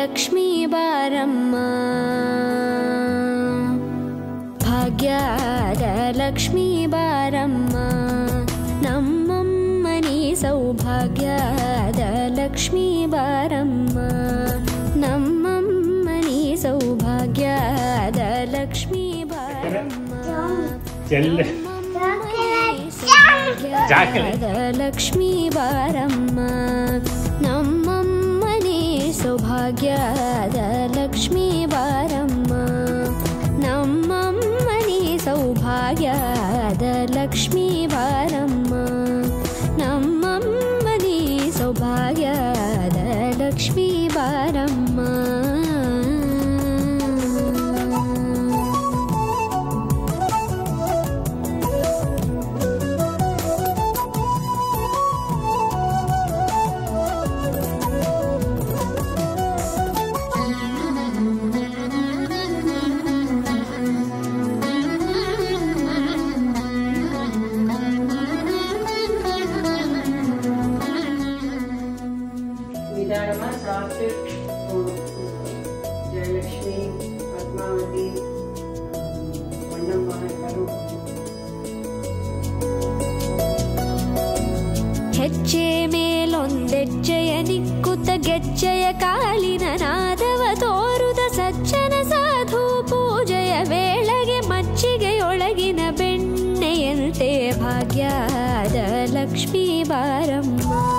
ಲಕ್ಷ್ಮೀ ಬಾರಮ್ಮ ಭಾಗ್ಯದ ಲಕ್ಷ್ಮೀ ಬಾರಮ್ಮ ನಮ್ಮಮ್ಮನಿ ಸೌಭಾಗ್ಯದ ಲಕ್ಷ್ಮೀ ಬಾರಮ್ಮ ನಮ್ಮಮ್ಮನಿ ಸೌಭಾಗ್ಯದ ಲಕ್ಷ್ಮೀ ಬಾರಮ್ಮ ಲಕ್ಷ್ಮೀ ಬಾರಮ್ಮ ನಮ್ಮಮ್ಮನಿ ಸೌಭಾಗ್ಯದ ಲಕ್ಷ್ಮೀ ಬಾರಮ್ಮ ನಮ್ಮಮ್ಮನಿ ಸೌಭಾಗ್ಯದ ಲಕ್ಷ್ಮೀ ಬಾರಮ್ಮ ನಮ್ಮಮ್ಮನಿ ಸೌಭಾಗ್ಯದ ಲಕ್ಷ್ಮೀ ಬಾರಮ್ಮ ಜಯಲಕ್ಷ್ಮಿ ಪದ್ಮಾವತಿ ಬಣ್ಣಮ್ಮ ಎಲ್ಲರೂ ಹೆಜ್ಜೆ ಮೇಲೊಂದೆಜ್ಜೆಯ ನಿಕ್ಕುತ್ತ ಗೆಜ್ಜೆಯ ಕಾಲಿನ ನಾದವ ತೋರುದ ಸಜ್ಜನ ಸಾಧು ಪೂಜೆಯ ವೇಳೆಗೆ ಮಜ್ಜಿಗೆಯೊಳಗಿನ ಬೆಣ್ಣೆಯಂತೆ ಭಾಗ್ಯದ ಲಕ್ಷ್ಮೀ ಬಾರಮ್ಮ